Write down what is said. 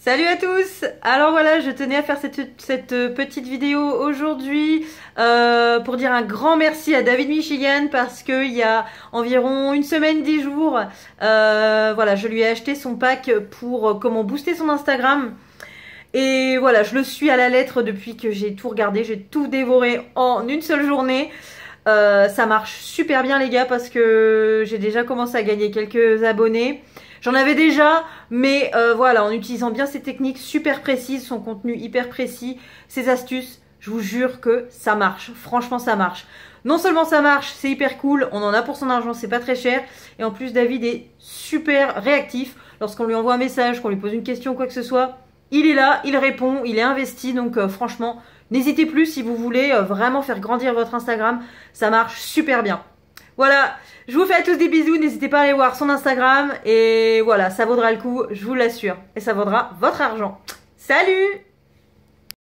Salut à tous! Alors voilà, je tenais à faire cette petite vidéo aujourd'hui pour dire un grand merci à David Michigan parce que il y a environ une semaine, 10 jours, voilà, je lui ai acheté son pack pour comment booster son Instagram. Et voilà, je le suis à la lettre depuis que j'ai tout regardé, j'ai tout dévoré en une seule journée. Ça marche super bien les gars parce que j'ai déjà commencé à gagner quelques abonnés. J'en avais déjà, mais voilà, en utilisant bien ces techniques super précises, son contenu hyper précis, ses astuces, je vous jure que ça marche. Franchement, ça marche. Non seulement ça marche, c'est hyper cool, on en a pour son argent, c'est pas très cher. Et en plus, David est super réactif. Lorsqu'on lui envoie un message, qu'on lui pose une question ou quoi que ce soit, il est là, il répond, il est investi. Donc franchement, n'hésitez plus si vous voulez vraiment faire grandir votre Instagram. Ça marche super bien. Voilà, je vous fais à tous des bisous, n'hésitez pas à aller voir son Instagram et voilà, ça vaudra le coup, je vous l'assure. Et ça vaudra votre argent. Salut!